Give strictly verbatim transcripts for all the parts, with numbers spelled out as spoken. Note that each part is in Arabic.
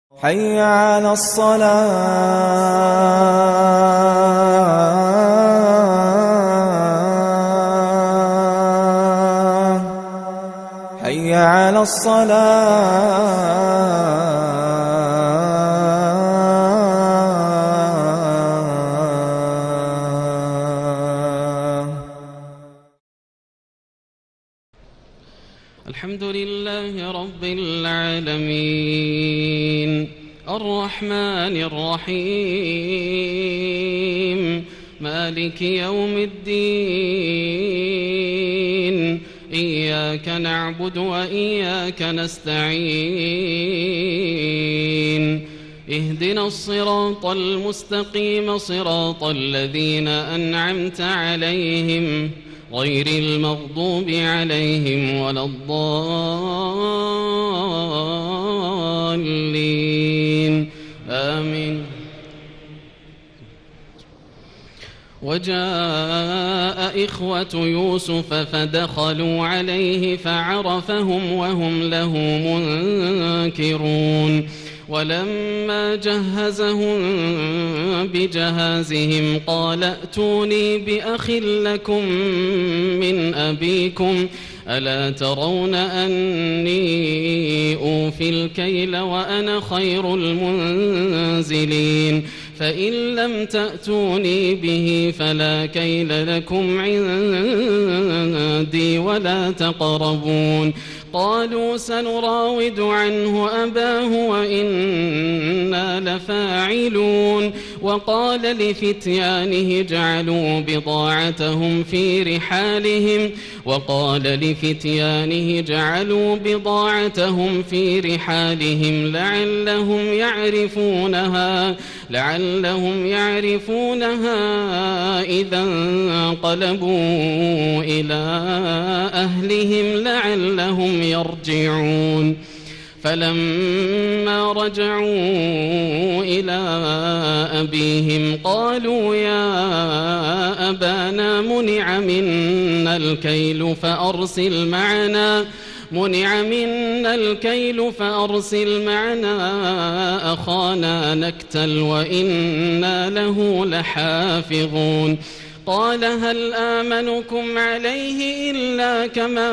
حي على الصلاة حي على الصلاة. الحمد لله رب العالمين الرحمن الرحيم مالك يوم الدين إياك نعبد وإياك نستعين اهدنا الصراط المستقيم صراط الذين أنعمت عليهم غير المغضوب عليهم ولا الضالين آمين. وجاء إخوة يوسف فدخلوا عليه فعرفهم وهم له منكرون ولما جهزهم بجهازهم قال ائتوني بأخ لكم من أبيكم ألا ترون أني أوفي الكيل وأنا خير المنزلين فإن لم تأتوني به فلا كيل لكم عندي ولا تقربون. قالوا سنراود عنه أباه وإنا لفاعلون. وقال لفتيانه اجعلوا بضاعتهم في رحالهم وقال لفتيانه اجعلوا بضاعتهم في رحالهم لعلهم يعرفونها لعلهم يعرفونها إذا انقلبوا إلى أهلهم لعلهم يرجعون. فلما رجعوا إلى أبيهم قالوا يا أبانا منع منا الكيل فأرسل معنا منع منا الكيل فأرسل معنا أخانا نكتل وإنا له لحافظون. قال هل آمنكم عليه إلا كما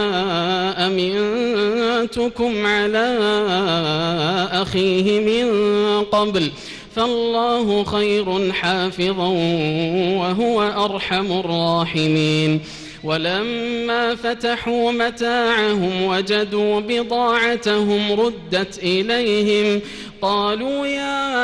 أمنتكم على أخيه من قبل فالله خير حافظا وهو أرحم الراحمين. ولما فتحوا متاعهم وجدوا بضاعتهم ردت إليهم قالوا يا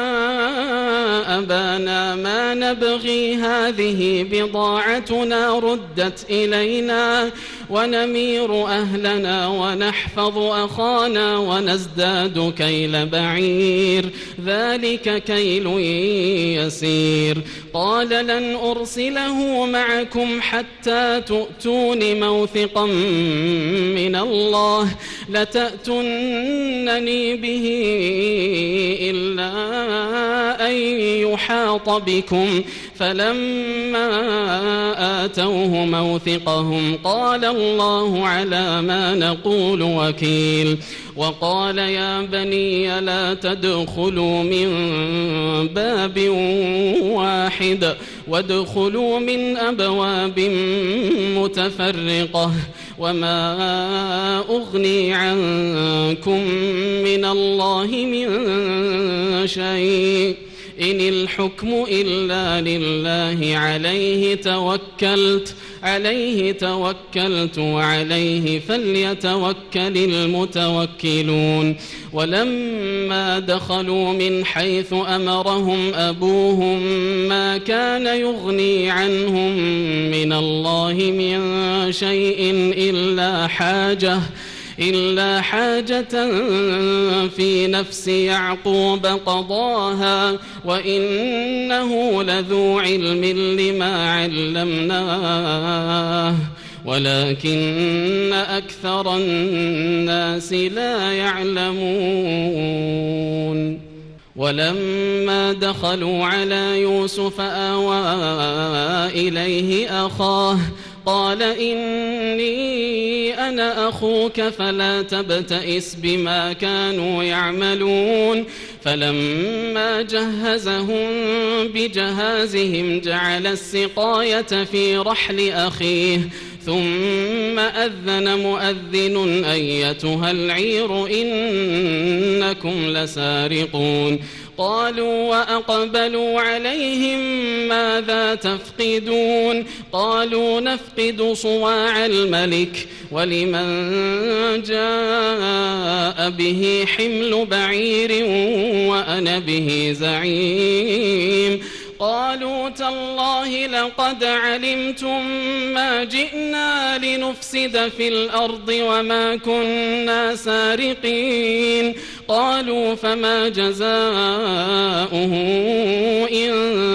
أبانا ما نبغي هذه بضاعتنا ردت إلينا ونمير أهلنا ونحفظ أخانا ونزداد كيل بعير ذلك كيل يسير. قال لن أرسله معكم حتى تؤتون موثقا من الله لتأتونني به إلا أن يحاط بكم. فلما آتوه موثقهم قال الله على ما نقول وكيل. وقال يا بني لا تدخلوا من باب واحد وادخلوا من أبواب متفرقة وما أغني عنكم من الله من شيء إن الحكم إلا لله عليه توكلت عليه توكلت وعليه فليتوكل المتوكلون. ولما دخلوا من حيث أمرهم أبوهم ما كان يغني عنهم من الله من شيء إلا حاجة إلا حاجة في نفس يعقوب قضاها وإنه لذو علم لما علمناه ولكن أكثر الناس لا يعلمون. ولما دخلوا على يوسف آوى إليه أخاه قال إني أنا أخوك فلا تبتئس بما كانوا يعملون فلما جهزهم بجهازهم جعل السقاية في رحل أخيه ثم أذن مؤذن أيتها العير إنكم لسارقون قالوا وأقبلوا عليهم ماذا تفقدون قالوا نفقد صواع الملك ولمن جاء به حمل بعير وأنا به زعيم قالوا تالله لقد علمتم ما جئنا لنفسد في الأرض وما كنا سارقين قالوا فما جزاؤه إن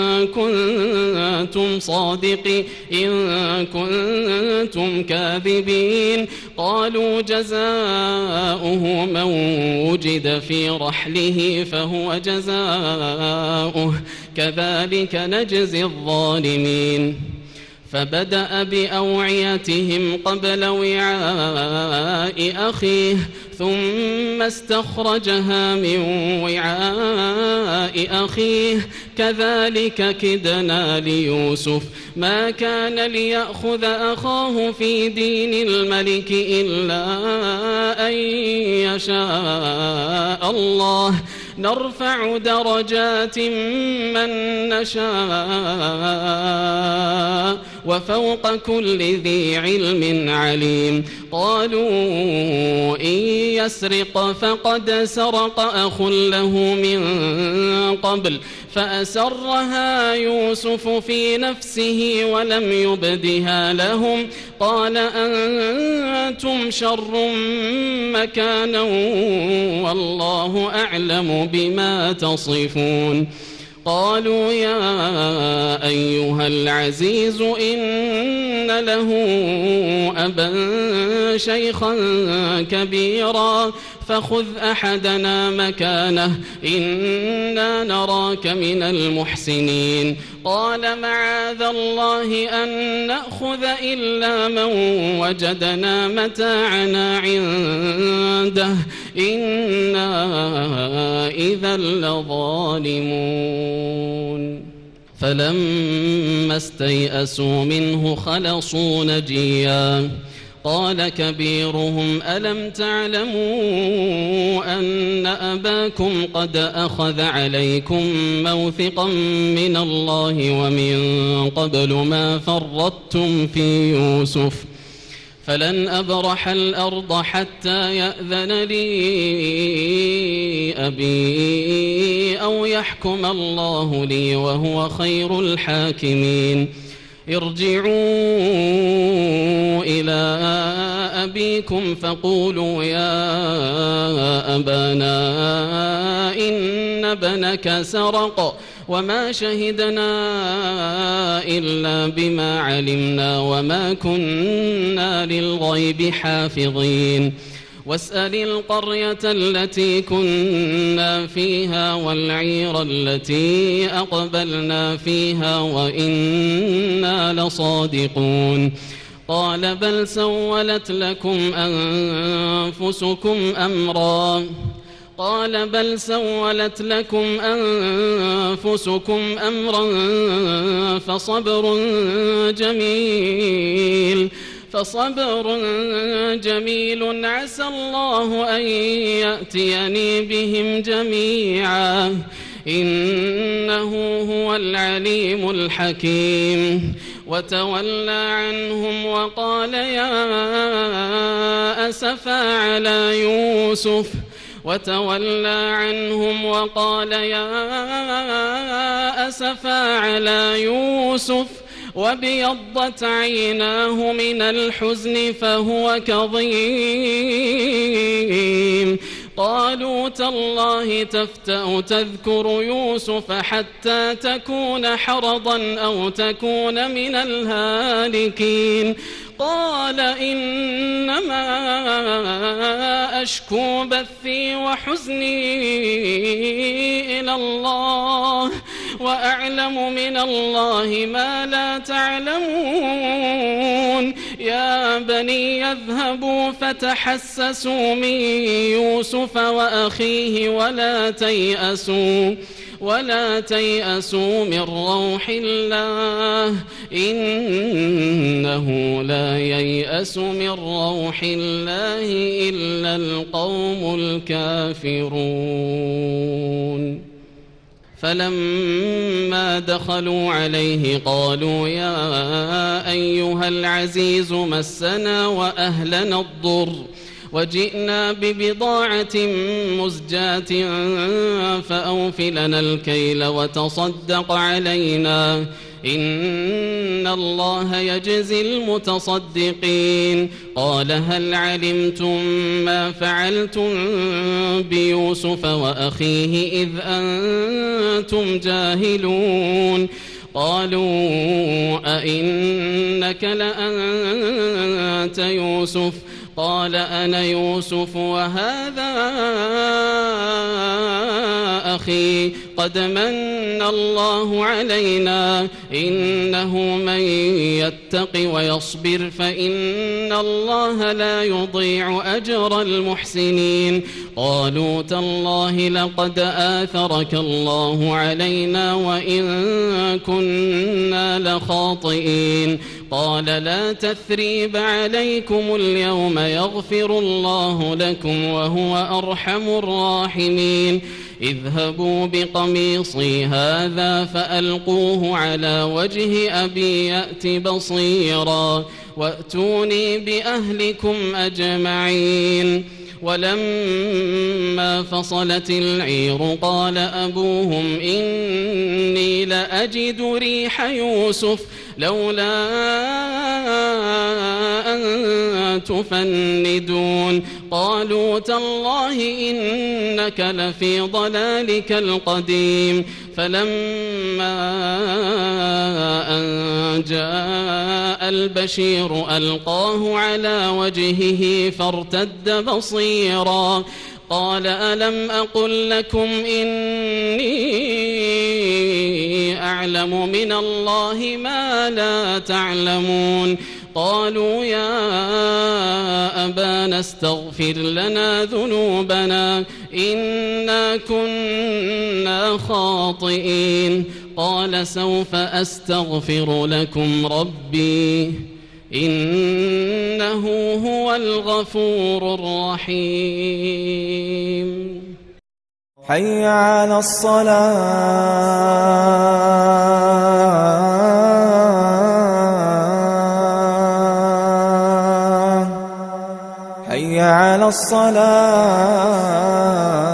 كنتم صادقين إن كنتم كاذبين قالوا جزاؤه من وجد في رحله فهو جزاؤه كذلك نجزي الظالمين فبدأ بأوعيتهم قبل وعاء أخيه ثم استخرجها من وعاء أخيه كذلك كدنا ليوسف ما كان ليأخذ أخاه في دين الملك إلا أن يشاء الله نرفع درجات من نشاء وفوق كل ذي علم عليم قالوا إن يسرق فقد سرق أخ له من قبل فأسرها يوسف في نفسه ولم يبدها لهم قال أنتم شر مكانا والله أعلم بما تصفون قالوا يا أيها العزيز إن له أبا شيخا كبيرا فخذ أحدنا مكانه إنا نراك من المحسنين قال معاذ الله أن نأخذ إلا من وجدنا متاعنا عنده إنا إذا لظالمون فلما استيئسوا منه خلصوا نجيا قال كبيرهم ألم تعلموا أن أباكم قد أخذ عليكم موثقا من الله ومن قبل ما فرطتم في يوسف فلن أبرح الأرض حتى يأذن لي أبي أو يحكم الله لي وهو خير الحاكمين ارجعوا إلى أبيكم فقولوا يا أبانا إن ابنك سرق وما شهدنا إلا بما علمنا وما كنا للغيب حافظين واسأل القرية التي كنا فيها والعير التي أقبلنا فيها وإنا لصادقون قال بل سولت لكم أنفسكم أمرا قال بل سولت لكم أنفسكم أمرا فصبر جميل فصبر جميل عسى الله أن يأتيني بهم جميعا إنه هو العليم الحكيم وتولى عنهم وقال يا أسفا على يوسف وتولى عنهم وقال يا أسفا على يوسف وابيضت عيناه من الحزن فهو كظيم قالوا تالله تفتأ تذكر يوسف حتى تكون حرضا أو تكون من الهالكين قال إنما أشكو بثي وحزني إلى الله وأعلم من الله ما لا تعلمون يا بني يذهبوا فتحسسوا من يوسف وأخيه ولا تيأسوا ولا تيأسوا من روح الله إنه لا ييأس من روح الله إلا القوم الكافرون فلما دخلوا عليه قالوا يا أيها العزيز مسنا وأهلنا الضر وجئنا ببضاعة مزجاة فأوف لنا الكيل وتصدق علينا إن الله يجزي المتصدقين قال هل علمتم ما فعلتم بيوسف وأخيه إذ أنتم جاهلون قالوا أئنك لأنت يوسف قال أنا يوسف وهذا أخي قد من الله علينا إنه من يتق ويصبر فإن الله لا يضيع أجر المحسنين قالوا تالله لقد آثرك الله علينا وإن كنا لخاطئين قال لا تثريب عليكم اليوم يغفر الله لكم وهو أرحم الراحمين اذهبوا بقميصي هذا فألقوه على وجه أبي يأت بصيرا وأتوني بأهلكم أجمعين ولما فصلت العير قال أبوهم إني لأجد ريح يوسف لولا أن تفندون قالوا تالله إنك لفي ضلالك القديم فلما أن جاء البشير ألقاه على وجهه فارتد بصيرا قال ألم أقل لكم إني أعلم من الله ما لا تعلمون قالوا يا أبانا استغفر لنا ذنوبنا إنا كنا خاطئين قال سوف أستغفر لكم ربي إنه هو الغفور الرحيم حي على الصلاة حي على الصلاة